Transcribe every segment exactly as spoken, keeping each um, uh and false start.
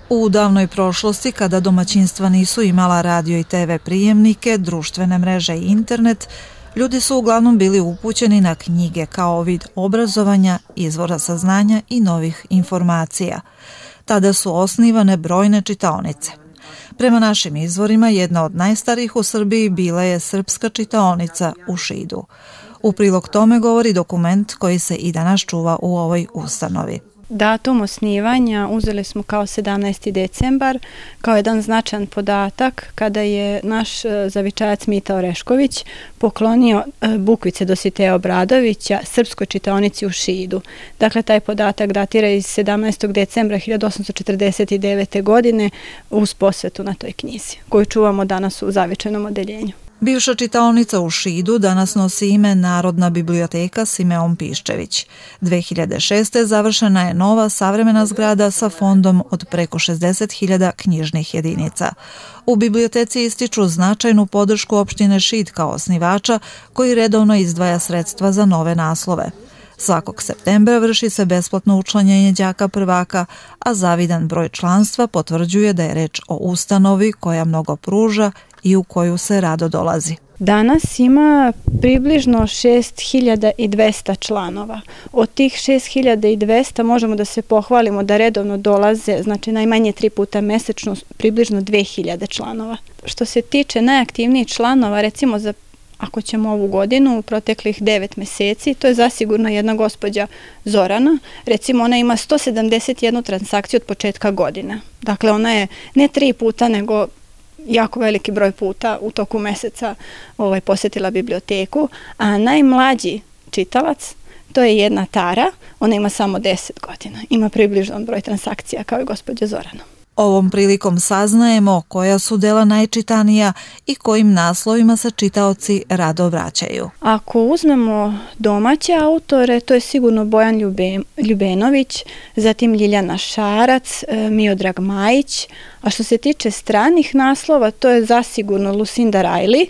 U davnoj prošlosti, kada domaćinstva nisu imala radio i te ve prijemnike, društvene mreže i internet, ljudi su uglavnom bili upućeni na knjige kao vid obrazovanja, izvora saznanja i novih informacija. Tada su osnivane brojne čitaonice. Prema našim izvorima, jedna od najstarijih u Srbiji bila je Srpska čitaonica u Šidu. U prilog tome govori dokument koji se i danas čuva u ovoj ustanovi. Datum osnivanja uzeli smo kao sedamnaesti decembar, kao jedan značajan podatak kada je naš zavičajac Mita Orešković poklonio bukvice Dositeja Obradovića Srpskoj čitaonici u Šidu. Dakle, taj podatak datira iz sedamnaestog decembra hiljadu osamsto četrdeset devete. godine uz posvetu na toj knjizi, koju čuvamo danas u zavičajnom odeljenju. Bivša čitaonica u Šidu danas nosi ime Narodna biblioteka Simeon Piščević. dve hiljade šeste. završena je nova savremena zgrada sa fondom od preko šezdeset hiljada knjižnih jedinica. U biblioteci ističu značajnu podršku opštine Šid kao osnivača, koji redovno izdvaja sredstva za nove naslove. Svakog septembra vrši se besplatno učlanjenje đaka prvaka, a zavidan broj članstva potvrđuje da je reč o ustanovi koja mnogo pruža i u koju se rado dolazi. Danas ima približno šest hiljada dvesta članova. Od tih šest hiljada dvesta možemo da se pohvalimo da redovno dolaze, znači najmanje tri puta mesečno, približno dve hiljade članova. Što se tiče najaktivnijih članova, recimo za ako ćemo ovu godinu, u proteklih devet meseci, to je zasigurno jedna gospođa Zorana. Recimo, ona ima sto sedamdeset jednu transakciju od početka godine. Dakle, ona je ne tri puta, nego jako veliki broj puta u toku meseca ovaj, posjetila biblioteku. A najmlađi čitalac, to je jedna Tara, ona ima samo deset godina. Ima približan broj transakcija kao i gospođa Zorana. Ovom prilikom saznajemo koja su dela najčitanija i kojim naslovima se čitaoci rado vraćaju. Ako uzmemo domaće autore, to je sigurno Bojan Ljubenović, zatim Ljiljana Šarac, Miodrag Majić, a što se tiče stranih naslova, to je zasigurno Lucinda Riley,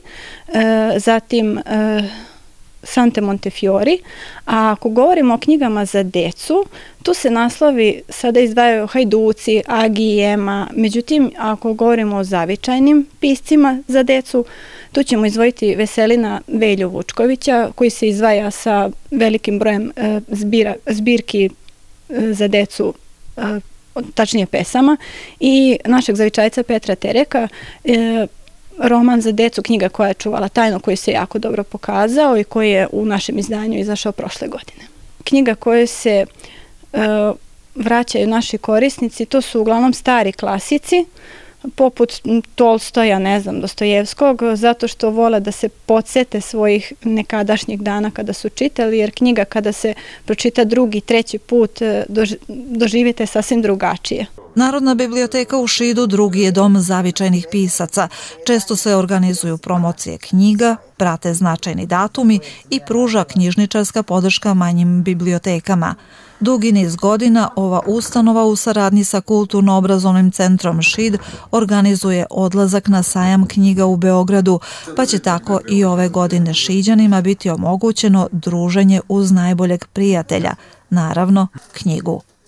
zatim Sante Montefiori, a ako govorimo o knjigama za decu, tu se naslovi sada izdvajaju Hajduci, Agi i Ema, međutim, ako govorimo o zavičajnim piscima za decu, tu ćemo izdvojiti Veselina Velju Vučkovića, koji se izdvaja sa velikim brojem zbira, zbirki za decu, tačnije pesama, i našeg zavičajca Petra Tereka, roman za decu, knjiga koja je čuvala tajnu, koji se jako dobro pokazao i koji je u našem izdanju izašao prošle godine. Knjiga koje se uh, vraćaju naši korisnici, to su uglavnom stari klasici, poput Tolstoja, ne znam, Dostojevskog, zato što vole da se podsete svojih nekadašnjih dana kada su čitali, jer knjiga kada se pročita drugi, treći put, doživite sasvim drugačije. Narodna biblioteka u Šidu drugi je dom zavičajnih pisaca. Često se organizuju promocije knjiga, prate značajni datumi i pruža knjižničarska podrška manjim bibliotekama. Dugi niz godina ova ustanova u saradnji sa Kulturno-obrazovnim centrom Šid organizuje odlazak na sajam knjiga u Beogradu, pa će tako i ove godine Šiđanima biti omogućeno druženje uz najboljeg prijatelja, naravno knjigu.